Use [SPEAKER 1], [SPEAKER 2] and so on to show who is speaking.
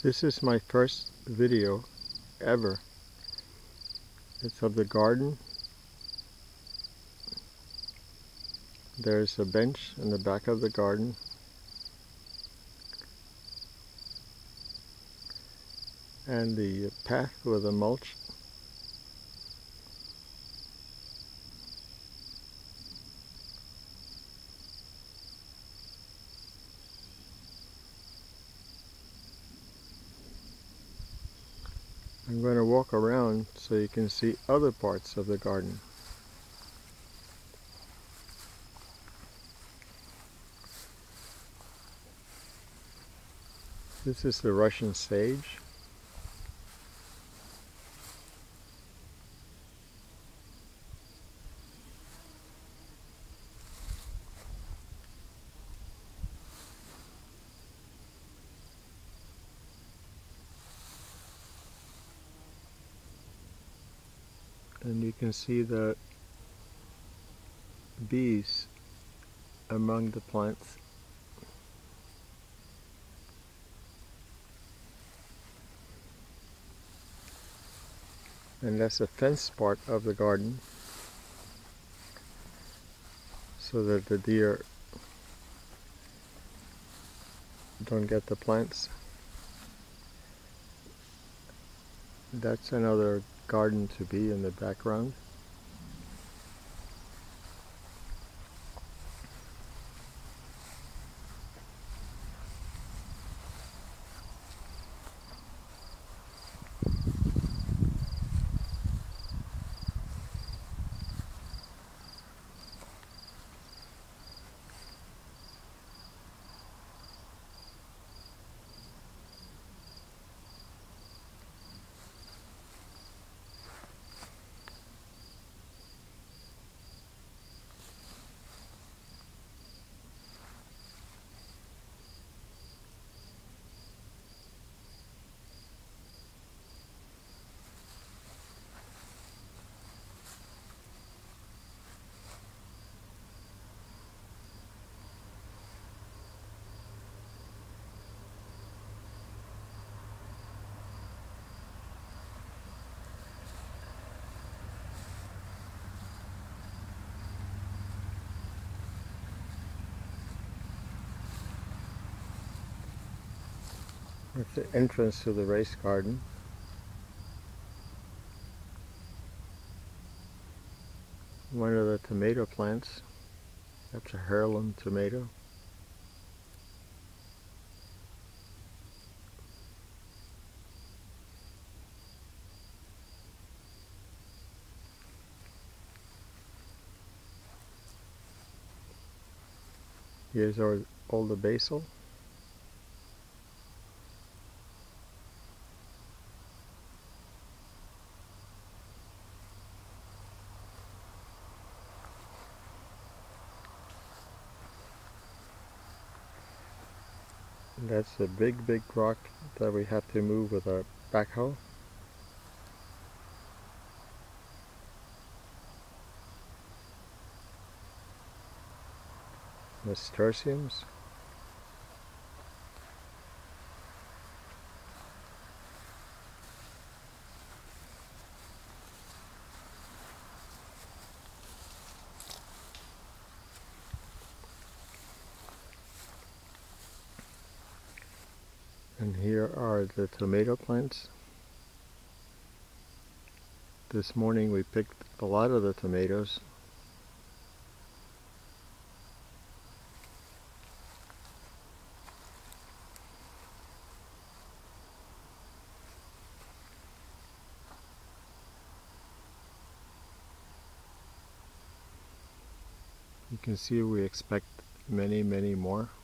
[SPEAKER 1] This is my first video ever. It's of the garden. There's a bench in the back of the garden. And the path with the mulch. I'm going to walk around so you can see other parts of the garden. This is the Russian sage. And you can see the bees among the plants. And that's a fenced part of the garden so that the deer don't get the plants. That's another garden to be in the background. That's the entrance to the race garden. One of the tomato plants. That's a heirloom tomato. Here's all the basil. That's a big rock that we have to move with a backhoe. Nasturtiums. And here are the tomato plants. This morning we picked a lot of the tomatoes. You can see we expect many more.